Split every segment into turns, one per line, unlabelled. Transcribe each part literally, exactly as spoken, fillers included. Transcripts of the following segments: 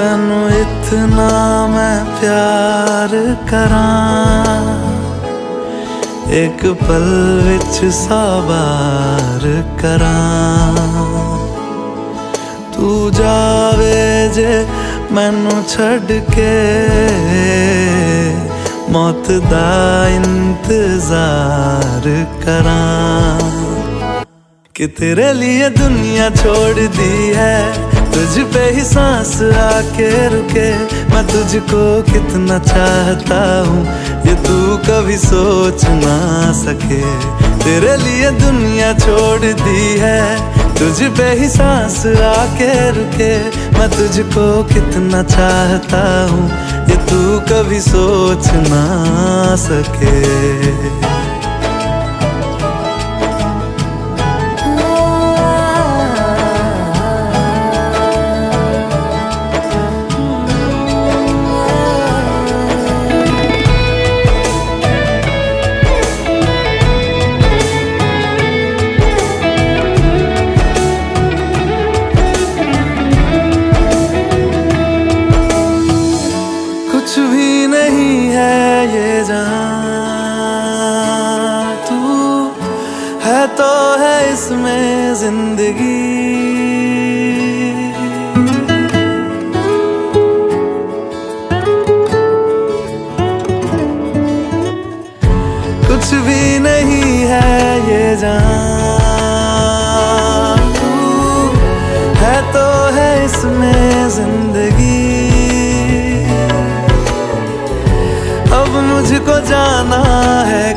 तैनू इतना मैं प्यार करां, एक पल विच सौ बार करां। तू जावे जे मैनू छड़ के, मौत दा इंतजार करां। कि तेरे लिए दुनिया छोड़ दी है, तुझ पे ही सांस आके रुके। मैं तुझको कितना चाहता हूँ ये तू कभी सोच ना सके। तेरे लिए दुनिया छोड़ दी है, तुझ पे ही सांस आके रुके। मैं तुझको कितना चाहता हूँ ये तू कभी सोच ना सके। कुछ भी नहीं है ये जहां, तू है तो है इसमें जिंदगी। कुछ भी नहीं है ये जहां, तू है तो है इसमें जिंदगी। अब मुझको जाना है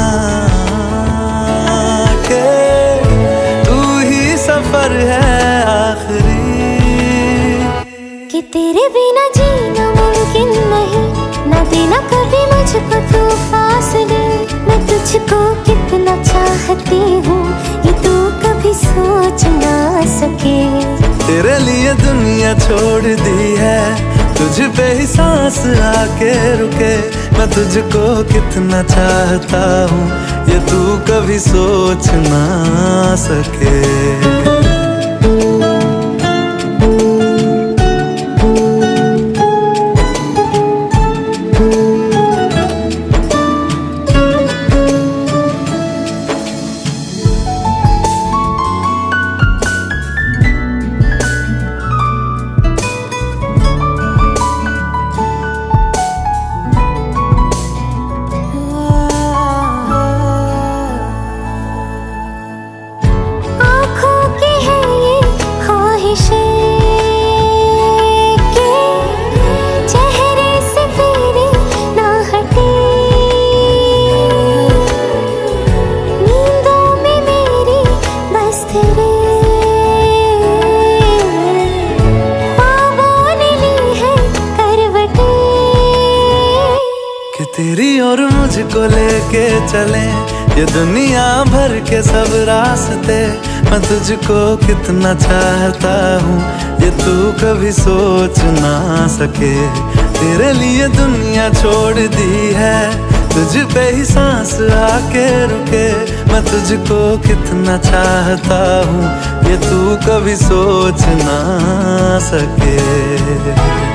कहाँ के तू ही सफर है आखिरी।
कि तेरे बिना जीना मुमकिन नहीं, ना देना कभी मुझको तू फासले। मैं तुझको कितना चाहती हूँ ये तू कभी सोच ना सके।
तेरे लिए दुनिया छोड़ दी है, तुझ पे ही सांस आके रुके। मैं तुझको कितना चाहता हूँ ये तू कभी सोच ना सके। तेरी और मुझको लेके चले ये दुनिया भर के सब रास्ते। मैं तुझको कितना चाहता हूँ ये तू कभी सोच ना सके। तेरे लिए दुनिया छोड़ दी है, तुझ पे ही सांस आके रुके। मैं तुझको कितना चाहता हूँ ये तू कभी सोच ना सके।